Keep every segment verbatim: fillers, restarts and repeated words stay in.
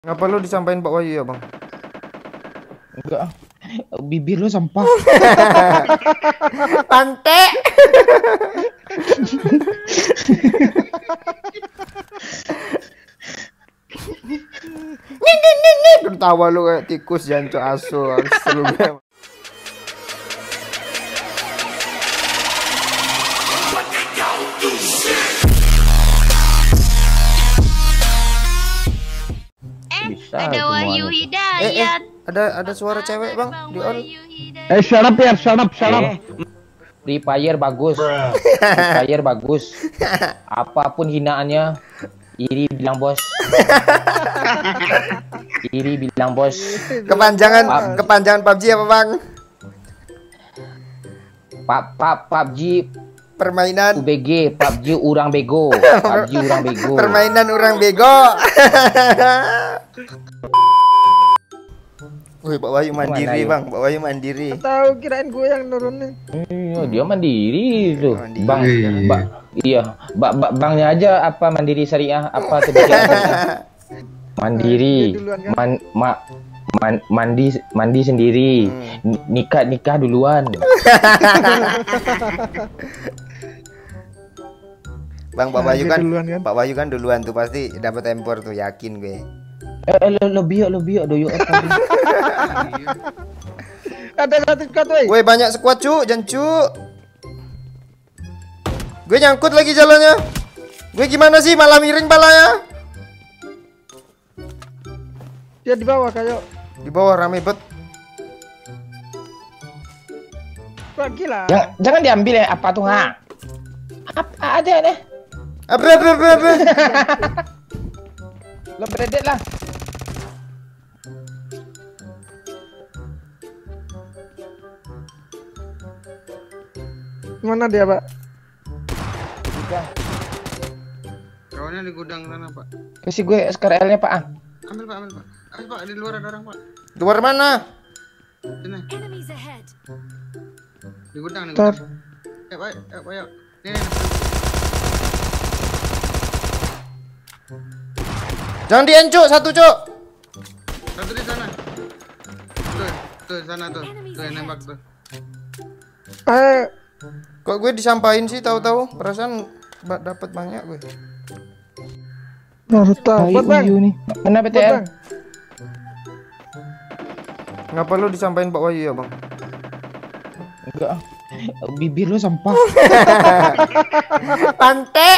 Ngapa lu disampaikan Pak Wahyu ya, Bang? Enggak. Bibir lu sampah. Pantek. Nih nih nih nih. Tertawa lu kayak tikus jancu asu. Seru banget. Bisa, Ada Wahyu semuanya. Hidayat. Eh, eh, ada ada suara cewek, Bang, di on. Eh, shut up ya, shut up, shut up. Eh, Free Fire bagus. Free Fire bagus. Apapun hinaannya, Iri bilang bos. Iri bilang bos. Kepanjangan kepanjangan P U B G apa, Bang? Pak Pak P U B G Permainan U B G, P U B G urang bego. P U B G urang bego. permainan orang bego. Wih, Pak Wahyu mandiri, Mana, Bang. Pak Wahyu mandiri. Tahu kirain gue yang nurunin. Iya, dia mandiri tuh. Mandiri. Bang, ba, iya, ba, ba, bangnya aja apa mandiri syariah apa tuh bicara syariah. Mandiri, man, ma, man, mandi mandi sendiri, N- nikah nikah duluan. Bang, Pak Nah, Wahyu dia kan, duluan kan? Pak Wahyu kan duluan tuh pasti dapat tempor tuh, yakin gue. Eh, eh lo, lo biok lo biok doyok apa? Ada satu squad, woi. Woi, banyak squad, cu, jangan cu. Gue nyangkut lagi jalannya. Gue gimana sih, malah miring palanya. Dia di bawah kayak Di bawah rame bet. lagi lah. Jangan, jangan diambil ya apa tuh ha? Apa ada deh? Abre abre abre abre. Lo beredet lah. Mana dia, Pak? Udah. Kawannya di gudang sana, Pak. Kasih gue S K R L-nya Pak. Ambil, Pak, ambil, Pak. Ambil, Pak, di luar ada orang, Pak. Luar mana? Sini. Di gudang, di Ntar. gudang. Eh, Pak, eh, Pak, yuk. Nih, nih. Jangan diencuk satu, Cuk. Satu di sana. Tuh, tuh sana tuh. Tuh yang nembak tuh. Eh, Kok gue disampain sih, tahu-tahu perasaan ba- dapat banyak gue. baru tahu, Baik, Bang. Wahyu nih. Mana P T Buat, L? Bang. Ngapa lu disampain Pak Wahyu ya, Bang? Enggak. Bibir lu sampah. Pantek.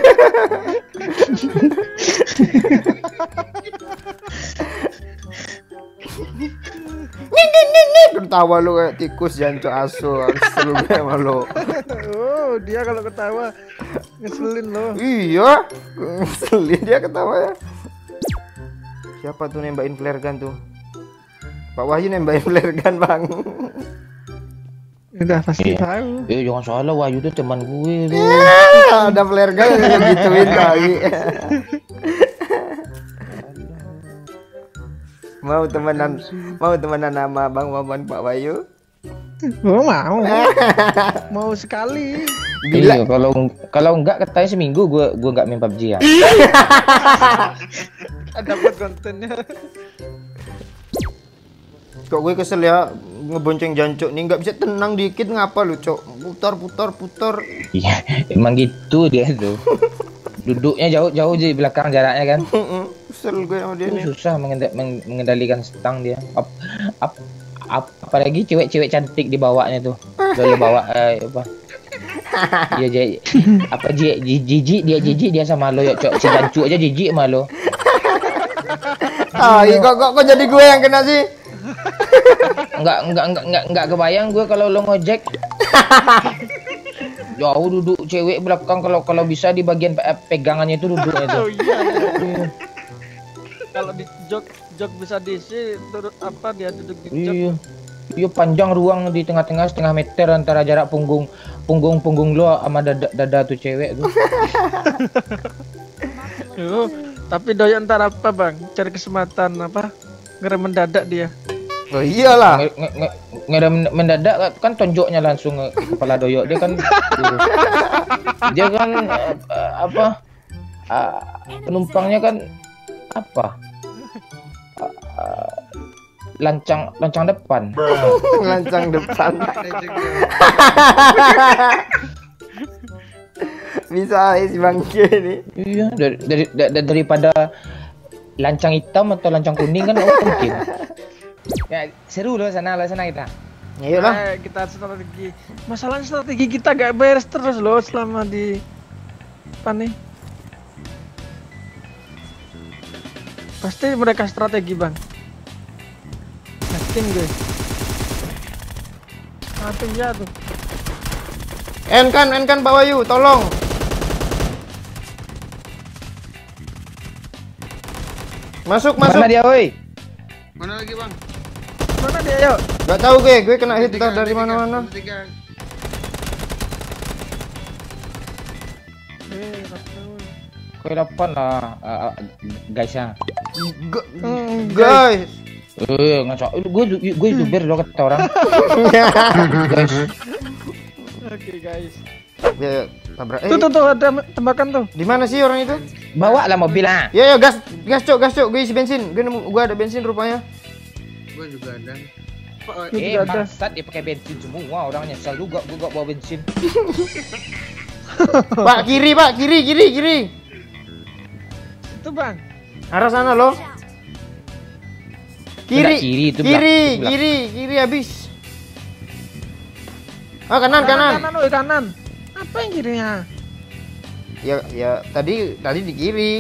Nih nih nih nih. Tertawa lu kayak tikus jancu asu. Seru banget malu. Oh, dia kalau ketawa ngeselin loh. Iya, ngeselin dia ketawa ya. Siapa tuh nembakin flare gun tuh? Pak Wahyu nembakin flare gun, Bang. Udah pasti Iya. tahu. Eh jangan salah Wahyu tuh teman gue tuh. Ya, ada flare gun yang gituin lagi. Mau temenan, mau temenan sama Bang Maman Pak Wahyu? Oh, mau. Mau sekali. Iya, kalau kalau enggak katanya seminggu gue gue enggak main P U B G ya. Dapat kontennya. Kok gue kesel ya ngebonceng jancuk nih, nggak bisa tenang dikit ngapa lu, Cok? Putar putar putar. Iya, emang gitu dia tuh. Duduknya jauh-jauh di belakang jaraknya kan. Kesel gue sama dia nih. Susah mengenda- meng- mengendalikan stang dia. Ap, ap, ap, apalagi cewek-cewek cantik di bawahnya tuh. Lalu bawa eh, apa? Iya, jadi apa ji- ji- jijik dia jijik dia sama lo ya, Cok. Si Jancu aja jijik sama lo. Ah, kok kok kok jadi gue yang kena sih? Enggak enggak enggak enggak enggak kebayang gue kalau lo ngojek. Jauh duduk cewek belakang, kalau kalau bisa di bagian pe- pegangannya itu duduknya tuh. Oh iya. iya. Kalau di jok jok bisa diisi turut apa dia duduk di jok. Iya. Iya, panjang ruang di tengah-tengah setengah meter antara jarak punggung punggung punggung lo sama dada, dada tuh cewek tuh. Oh, tapi doyan ntar apa, Bang? Cari kesempatan apa? Ngerem mendadak dia. Oh iyalah. Nge- nge- nge- Ngerem mendadak kan tonjoknya langsung ke kepala doyok dia kan. Dia kan eh, apa? ah, penumpangnya kan apa? Lancang lancang depan. Lancang depan. Ada juga. Bisa eh, si bangke nih. Iya, dari, dari, dari- daripada lancang hitam atau lancang kuning kan oh, mungkin. Ya, seru loh sana loh sana kita. Ayolah. Eh, kita strategi. Masalahnya strategi kita gak beres terus loh selama di apa nih? Pasti mereka strategi bang. Nah, tim gue. Nah, tim jatuh. Enkan, enkan Pak Wahyu, tolong. Masuk, masuk. Mana dia, woi? Mana lagi bang? Mana dia yuk? Gak tahu gue, gue kena hit Tiga, entah dari tiga, mana-mana. tiga. Eh, rasain. Kau dapat lah, uh, uh, guys ya. G- Hmm, guys. Eh, ngaco. Gue gue youtuber loh kata orang. Guys, Oke guys. Ya, tabrak. Eh, Tuh tuh tuh ada tembakan tuh. di mana sih orang itu? bawa lah mobil ah. Ya, ya, gas, gas cok, gas cok. Gue isi bensin. Gue nemu, gue ada bensin rupanya. Gue juga ada. Itu Eh, juga ada. bangsat dia pakai bensin semua, orang nyesal juga gua gak bawa bensin. Pak, kiri, Pak, kiri, kiri, kiri. Itu bang. Arah sana loh. Kiri, Belah kiri itu, kiri, belah- belah. kiri, kiri habis. Ah, kanan, kanan. Kanan, woi kanan. Apa yang kirinya? Ya, ya, tadi, tadi di kiri.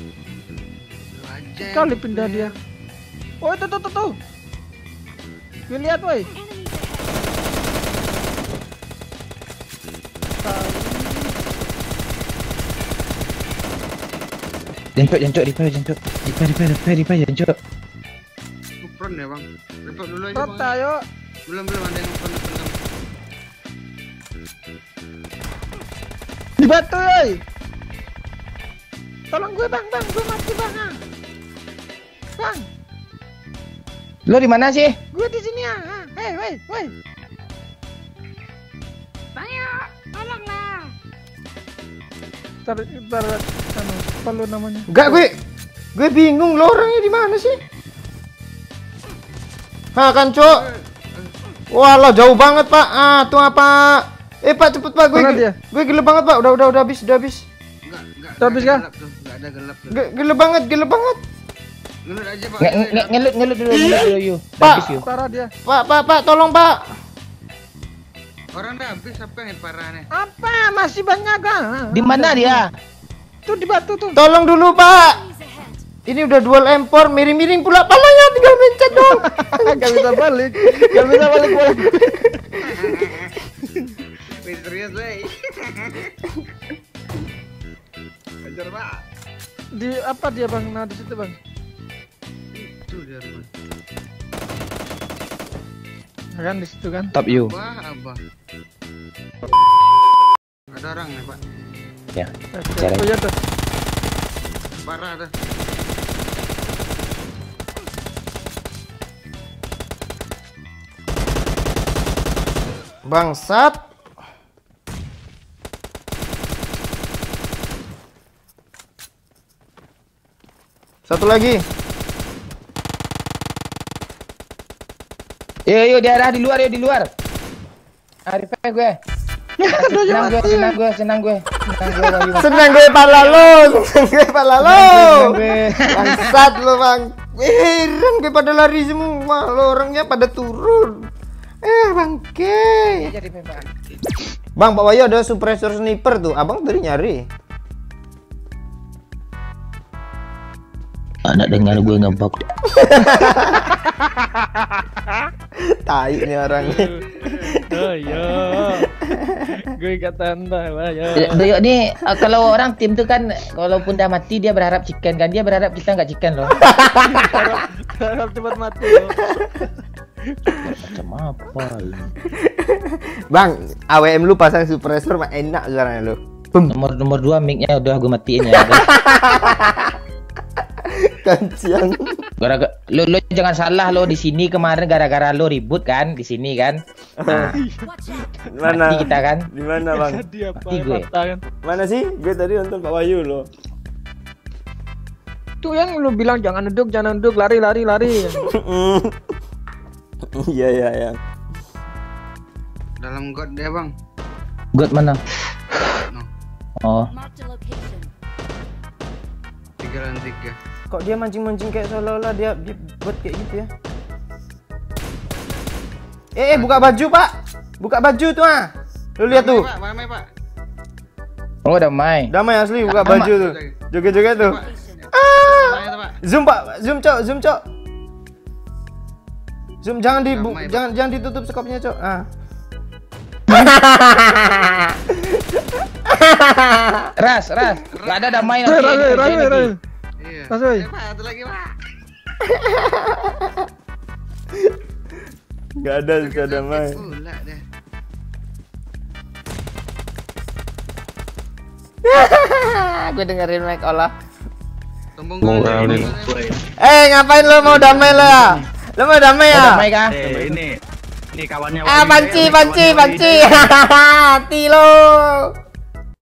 Aja. Kali pindah dia. Oh itu tuh tuh tuh. Gue lihat woi. Jancuk, jancuk, repair, jancuk. Repair, repair, repair, repair, jancuk. Kupron ya bang. Repot dulu aja Rota bang. yuk. Belum belum ada yang kupron kupron. Dibantu woi. Tolong gue bang bang, gue mati bang. ah. Bang, Lo di mana sih? gue di sini ah. ah. Hei woi woi. Saya, tolonglah. Ntar, ntar, anu, apa lu namanya? Enggak, gue, gue bingung lo orangnya di mana sih? Hah, kan cok. Walah, jauh banget pak. Ah, tuh apa? Eh pak, cepet pak. Gue, Mana dia? gue gila banget pak. Udah, udah, udah habis, udah habis. Enggak enggak. Udah habis kah? Gelap tuh. Enggak ada gelap tuh. Ge- Gila banget, gila banget. Ngelut aja pak. Nge- nge- Ngelut, ngelut dulu, ngelut dulu yuk. Pak. Habis yuk. Parah dia. Pak, pak, pak, tolong pak. Orang dah habis apa yang parah nih? Apa? Masih banyak ah. Di mana dia? Tuh di batu tuh. Tolong dulu pak. Ini udah dual empor, miring-miring pula palanya, tinggal mencet dong. Gak bisa balik. Gak bisa balik balik. Wih serius weh. Ajar pak. Di apa dia bang? Nah di situ bang. Itu dia rumah. Nah, kan di situ kan. Top you. Wah abah. Ada orang ya pak. Ya. Oke. Cari. Oh iya tuh. Parah dah. Bangsat. Satu lagi. Yuk, yuk, di arah di luar, yuk di luar. Arif gue. Senang gue, senang gue, senang gue, senang gue, Wahyu. Senang gue pala lo, senang gue pala lo. Senang gue. Bangsat lo bang. Heran gue pada lari semua, lo orangnya pada turun. Eh bangke. Jadi memang. Bang, Pak Wahyu ada suppressor sniper tuh. Abang tadi nyari. Anak dengar gue ngebug. Tai nih orangnya. Oh iya. Gue kata anda lah ya. Doyok nih, uh, kalau orang tim tuh kan, walaupun udah mati dia berharap chicken kan, dia berharap kita nggak chicken loh. Harap cepat mati loh. Macam apa ini? Bang, A W M lu pasang suppressor mah enak suaranya lu. Bum. Nomor nomor dua mic-nya udah gue matiin ya. Kancian. Gara-gara lo, lo jangan salah lo, di sini kemarin gara-gara lo ribut kan di sini kan. Nah, Mana? mati kita kan. Di mana, Bang? Jadi apa? Mati gue. Mata kan. Mana sih? Gue tadi nonton Pak Wahyu loh. itu yang lu bilang jangan duduk, jangan duduk, lari, lari, lari. Iya iya ya. Dalam god dia bang. God mana? No. Oh. Marked a location. Tiga dan tiga. Kok dia mancing-mancing kayak seolah-olah dia, dia buat kayak gitu ya? Eh, eh buka baju pak, buka baju tuh ah. Lu lihat tuh. Pak, mana pak? Oh, damai. Damai asli buka Damai. baju tuh. Joget-joget tuh. Location. Mana itu pak? Zoom pak, zoom cok, zoom cok. Zoom jangan di bu- Damai, Pak. jangan jangan ditutup skopnya cok. Ah. Ras, ras. Gak ada damai Rai, nanti. rai, rai, dikerjain rai, rai. lagi. Iya. Mas, woy. Eh, pak, satu lagi pak. Gak ada bisa damai. Pula deh. Gue dengerin mic olah. Tombong Mau gua. kali. Eh ngapain lo mau damai lo ya? Lo mau damai Oh, ya? damai kah? Eh, ini ini kawannya Ah Wahyu, panci ya, panci kawannya panci. Wahyu. Hati lo.